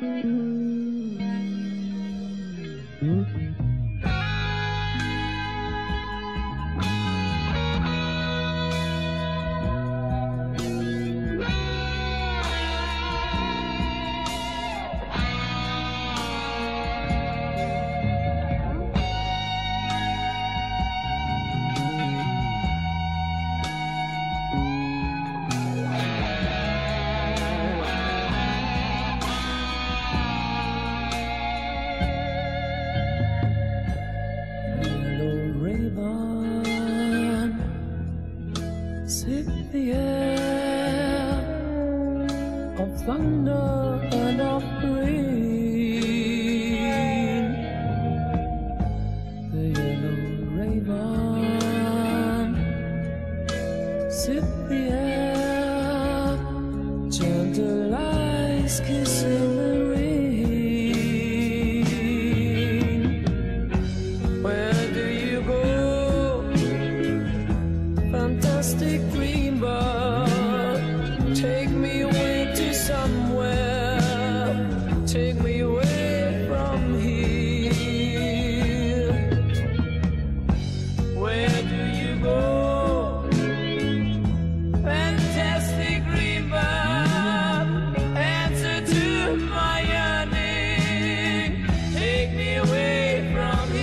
Sip the air of thunder and of rain. The yellow raven, sip the air, gentle eyes kissing the rain. Where do you go, fantastic dreambird? Take me away to somewhere, take me away from here. Where do you go, fantastic dreambird? Answer to my yearning, take me away from here.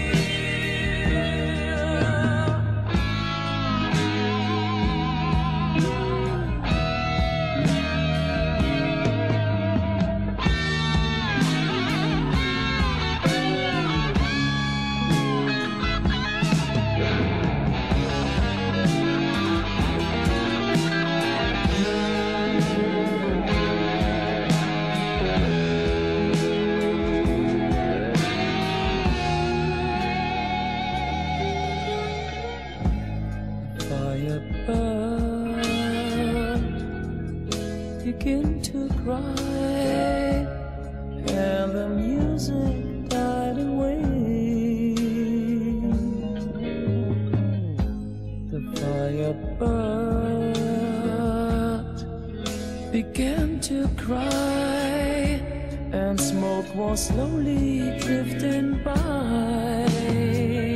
Firebird begin to cry, and the music died away. The firebird began to cry, and smoke was slowly drifting by.